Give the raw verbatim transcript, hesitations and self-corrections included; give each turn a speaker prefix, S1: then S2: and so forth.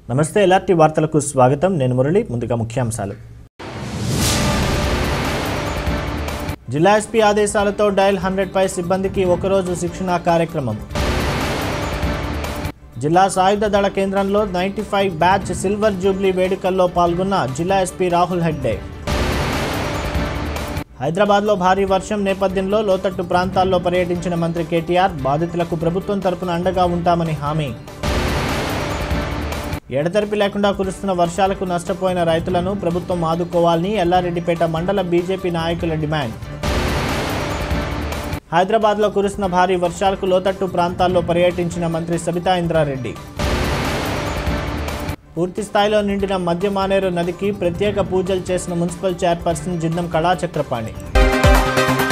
S1: నమస్తే ఎల్ఆర్టీ వార్తలకు స్వాగతం నేను మురళి ముందుగా ముఖ్యాంశాలు జిల్లా ఎస్పీ ఆదేశాలతో డయల్ హండ్రెడ్ పై సిబ్బందికి ఒకరోజు శిక్షణ కార్యక్రమం జిల్లా సాయుధ దళ కేంద్రంలో ninety five batch silver jubilee వేడుకల్లో పాల్గొన్న జిల్లా ఎస్పీ రాహుల్ హెగ్డే హైదరాబాద్లో భారీ వర్షం నేపథ్యంలో లోతట్టు ప్రాంతాల్లో పర్యటించిన మంత్రి కేటీఆర్ బాధితులకు ప్రభుత్వం తరపున అండగా ఉంటామని హామీ ఎడతెరిపి లేకుండా కురుస్తున్న వర్షాలకు నష్టపోయిన రైతులను ప్రభుత్వం ఆదుకోవాలని ఎల్లారెడ్డిపేట మండల బీజేపీ నాయకుల డిమాండ్ హైదరాబాద్లో కురుస్తున్న భారీ వర్షాలకు లోతట్టు ప్రాంతాల్లో పర్యటించిన మంత్రి సబితా ఇంద్రారెడ్డి పూర్తి స్థాయిలో నిండిన మధ్యమానేరు నదికి ప్రత్యేక పూజలు చేసిన మున్సిపల్ చైర్పర్సన్ జిందం కళా చక్రపాణి